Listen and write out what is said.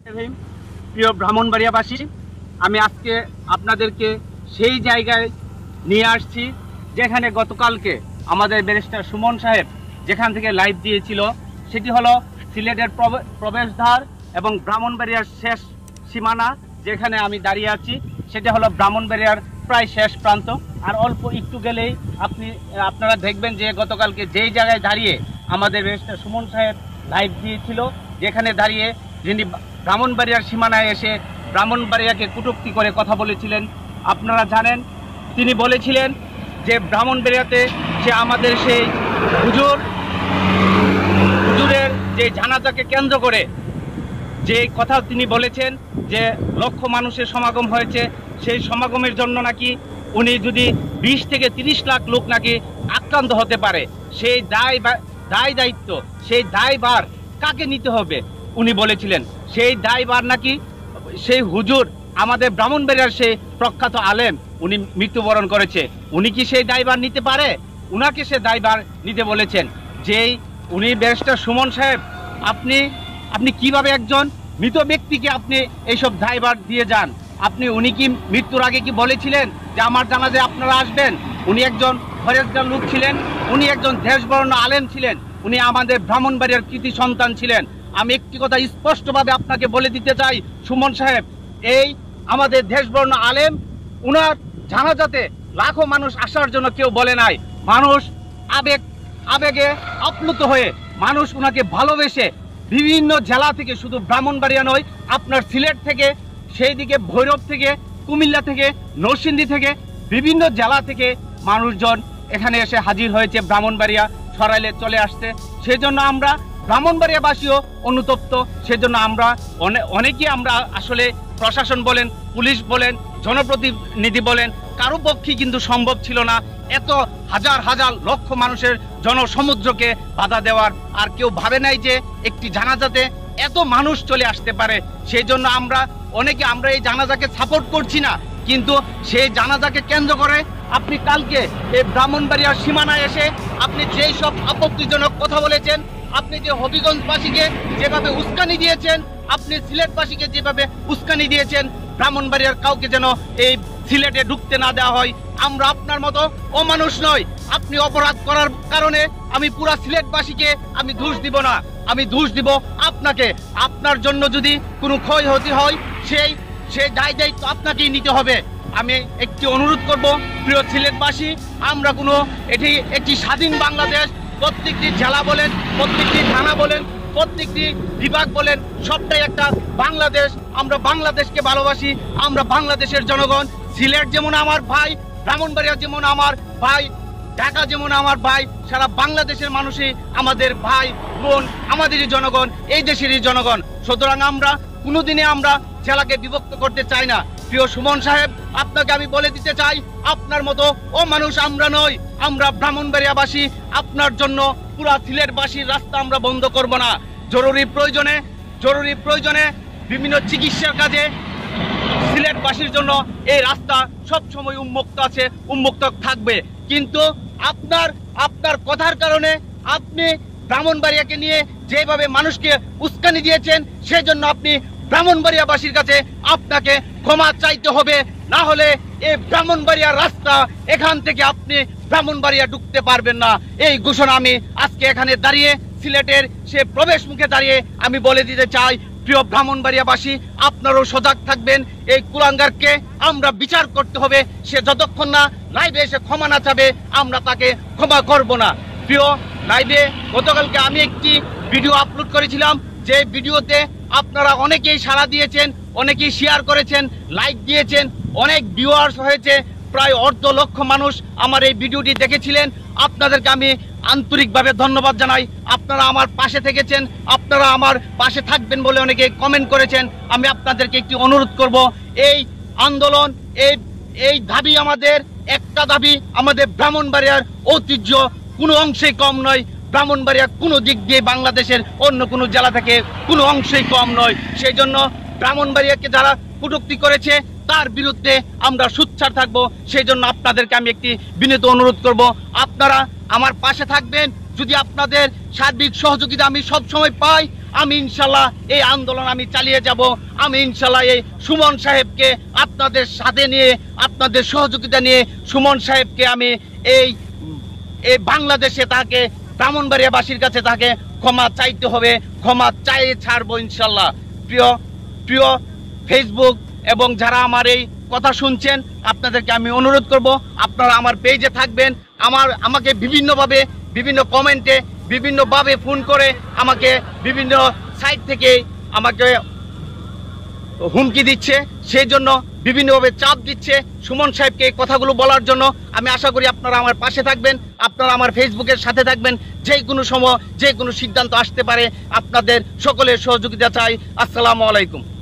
প্রিয় ব্রাহ্মণবাড়িয়াবাসী, আমি আজকে আপনাদেরকে সেই জায়গায় নিয়ে আসছি যেখানে গতকালকে আমাদের ব্যারিস্টার সুমন সাহেব যেখান থেকে লাইভ দিয়েছিল, সেটি হলো সিলেটের প্রবেশদ্বার এবং ব্রাহ্মণবাড়িয়ার শেষ সীমানা। যেখানে আমি দাঁড়িয়ে আছি সেটা হলো ব্রাহ্মণবাড়িয়ার প্রায় শেষ প্রান্ত। আর অল্প একটু গেলেই আপনারা দেখবেন যে গতকালকে যেই জায়গায় দাঁড়িয়ে আমাদের ব্যারিস্টার সুমন সাহেব লাইভ দিয়েছিল, যেখানে দাঁড়িয়ে যিনি ব্রাহ্মণবাড়িয়ার সীমানায় এসে ব্রাহ্মণবাড়িয়াকে কটূক্তি করে কথা বলেছিলেন। আপনারা জানেন তিনি বলেছিলেন যে ব্রাহ্মণবাড়িয়াতে সে আমাদের সেই হুজুরের যে জানাজাকে কেন্দ্র করে যে কথা তিনি বলেছেন যে লক্ষ মানুষের সমাগম হয়েছে, সেই সমাগমের জন্য নাকি উনি যদি 20 থেকে 30 লাখ লোক নাকি আক্রান্ত হতে পারে, সেই দায়িত্ব সেই দায়ভার কাকে নিতে হবে উনি বলেছিলেন। সেই দায়ভার নাকি সেই হুজুর আমাদের ব্রাহ্মণবাড়িয়ার সেই প্রখ্যাত আলেম উনি মৃত্যুবরণ করেছে, উনি কি সেই দায়ভার নিতে পারে? উনাকে সে দায়ভার নিতে বলেছেন। যেই উনি ব্যারিস্টার সুমন সাহেব, আপনি কিভাবে একজন মৃত ব্যক্তিকে আপনি এইসব দায়ভার দিয়ে যান? উনি কি মৃত্যুর আগে কি বলেছিলেন যে আমার জানাজায় আপনারা আসবেন? উনি একজন ফরেজগার লোক ছিলেন, উনি একজন দেশবরণ্য আলেম ছিলেন, উনি আমাদের ব্রাহ্মণবাড়িয়ার কৃতি সন্তান ছিলেন। আমি একটি কথা স্পষ্টভাবে আপনাকে বলে দিতে চাই, সুমন সাহেব এই আমাদের দেশবরণ্য আলেম, উনার জানাজাতে লাখো মানুষ আসার জন্য কেউ বলে নাই। মানুষ আবেগে আপ্লুত হয়ে মানুষ উনাকে ভালোবেসে বিভিন্ন জেলা থেকে, শুধু ব্রাহ্মণবাড়িয়া নয়, আপনার সিলেট থেকে, সেই দিকে ভৈরব থেকে, কুমিল্লা থেকে, নরসিংদী থেকে, বিভিন্ন জেলা থেকে মানুষজন এখানে এসে হাজির হয়েছে ব্রাহ্মণবাড়িয়া সরাইলে চলে আসছে। সেজন্য আমরা ব্রাহ্মণবাড়িয়াবাসীও অনুতপ্ত। সেজন্য আমরা অনেকেই আমরা আসলে প্রশাসন বলেন, পুলিশ বলেন, জনপ্রতিনিধি বলেন, কারো পক্ষে কিন্তু সম্ভব ছিল না এত হাজার হাজার লক্ষ মানুষের জনসমুদ্রকে বাধা দেওয়ার। আর কেউ ভাবে নাই যে একটি জানাজাতে এত মানুষ চলে আসতে পারে। সেই জন্য আমরা এই জানাজাকে সাপোর্ট করছি না, কিন্তু সেই জানাজাকে কেন্দ্র করে আপনি কালকে এই ব্রাহ্মণবাড়িয়ার সীমানায় এসে আপনি যেই সব আপত্তিজনক কথা বলেছেন, আপনি যে হবিগঞ্জবাসীকে যেভাবে উস্কানি দিয়েছেন, আপনি সিলেটবাসীকে যেভাবে উস্কানি দিয়েছেন, ব্রাহ্মণবাড়িয়ার কাউকে যেন এই সিলেটে ঢুকতে না দেওয়া হয়। আমরা আপনার মতো অমানুষ নয়। আপনি অপরাধ করার কারণে আমি পুরা সিলেটবাসীকে আমি দোষ দিব না, আমি দোষ দিব আপনাকে। আপনার জন্য যদি কোনো ক্ষয়ক্ষতি হয় সেই দায়িত্ব আপনাকেই নিতে হবে। আমি একটি অনুরোধ করব, প্রিয় সিলেটবাসী, আমরা এটি একটি স্বাধীন বাংলাদেশ। প্রত্যেকটি জেলা বলেন, প্রত্যেকটি থানা বলেন, প্রত্যেকটি বিভাগ বলেন, সবটাই একটা বাংলাদেশ। আমরা বাংলাদেশকে ভালোবাসি, আমরা বাংলাদেশের জনগণ। সিলেট যেমন আমার ভাই, ব্রাহ্মণবাড়িয়া যেমন আমার ভাই, ঢাকা যেমন আমার ভাই, সারা বাংলাদেশের মানুষই আমাদের ভাই বোন, আমাদেরই জনগণ, এই দেশেরই জনগণ। সুতরাং আমরা কোনোদিনে আমরা জেলাকে বিভক্ত করতে চাই না। প্রিয় সুমন সাহেব, আপনাকে আমি বলে দিতে চাই, আপনার মতো ও মানুষ আমরা নই। আমরা ব্রাহ্মণবাড়িয়াবাসী আপনার জন্য পুরা সিলেটবাসীর রাস্তা আমরা বন্ধ করব না। জরুরি প্রয়োজনে বিভিন্ন চিকিৎসার কাজে সিলেটবাসীর জন্য এই রাস্তা সবসময় উন্মুক্ত থাকবে। কিন্তু আপনার কথার কারণে আপনি ব্রাহ্মণবাড়িয়াকে নিয়ে যেভাবে মানুষকে উস্কানি দিয়েছেন, সেজন্য আপনি ব্রাহ্মণবাড়িয়াবাসীর কাছে আপনাকে ক্ষমা চাইতে হবে। না হলে এই ব্রাহ্মণবাড়িয়ার রাস্তা, এখান থেকে আপনি ব্রাহ্মণবাড়িয়া ঢুকতে পারবেন না। এই ঘোষণা আমি আজকে এখানে দাঁড়িয়ে, সিলেটের সে প্রবেশ মুখে দাঁড়িয়ে আমি বলে দিতে চাই। প্রিয় ব্রাহ্মণবাড়িয়াবাসী, আপনারাও সজাগ থাকবেন। এই কুলাঙ্গারকে আমরা বিচার করতে হবে। সে যতক্ষণ না লাইভে এসে ক্ষমা না চাবে, আমরা তাকে ক্ষমা করব না। প্রিয় লাইভে গতকালকে আমি একটি ভিডিও আপলোড করেছিলাম, যে ভিডিওতে আপনারা অনেকেই সাড়া দিয়েছেন, অনেকেই শেয়ার করেছেন, লাইক দিয়েছেন, অনেক ভিউয়ার্স হয়েছে। প্রায় 1.5 লক্ষ মানুষ আমার এই ভিডিওটি দেখেছিলেন। আপনাদেরকে আমি আন্তরিকভাবে ধন্যবাদ জানাই। আপনারা আমার পাশে থেকেছেন, আপনারা আমার পাশে থাকবেন বলে অনেকে কমেন্ট করেছেন। আমি আপনাদেরকে একটি অনুরোধ করব, এই আন্দোলন, এই দাবি আমাদের একটা দাবি, আমাদের ব্রাহ্মণবাড়িয়ার ঐতিহ্য কোনো অংশেই কম নয়। ব্রাহ্মণবাড়িয়া কোনো দিক দিয়ে বাংলাদেশের অন্য কোনো জেলা থেকে কোনো অংশেই কম নয়। সেই জন্য ব্রাহ্মণবাড়িয়াকে যারা কটূক্তি করেছে তার বিরুদ্ধে আমরা সোচ্চার থাকবো। সেই জন্য আপনাদেরকে আমি একটি বিনীত অনুরোধ করব, আপনারা আমার পাশে থাকবেন। যদি আপনাদের সার্বিক সহযোগিতা আমি সব সময় পাই, আমি ইনশাল্লাহ এই আন্দোলন আমি চালিয়ে যাব। আমি ইনশাল্লাহ এই সুমন সাহেবকে আপনাদের সাথে নিয়ে, আপনাদের সহযোগিতা নিয়ে সুমন সাহেবকে আমি এই বাংলাদেশে তাকে, ব্রাহ্মণবাড়িয়াবাসীর কাছে তাকে ক্ষমা চাইতে হবে, ক্ষমা চাইয়ে ছাড়বো ইনশাল্লাহ। প্রিয় ফেসবুক এবং যারা আমার এই কথা শুনছেন, আপনাদেরকে আমি অনুরোধ করব, আপনারা আমার পেজে থাকবেন। আমাকে বিভিন্নভাবে, বিভিন্ন কমেন্টে, বিভিন্নভাবে ফোন করে আমাকে বিভিন্ন সাইট থেকে আমাকে হুমকি দিচ্ছে, সেই জন্য বিভিন্নভাবে চাপ দিচ্ছে সুমন সাহেবকে এই কথাগুলো বলার জন্য। আমি আশা করি আপনারা আমার পাশে থাকবেন, আপনারা আমার ফেসবুকের সাথে থাকবেন। যে কোনো সময় যে কোনো সিদ্ধান্ত আসতে পারে, আপনাদের সকলের সহযোগিতা চাই। আসসালামু আলাইকুম।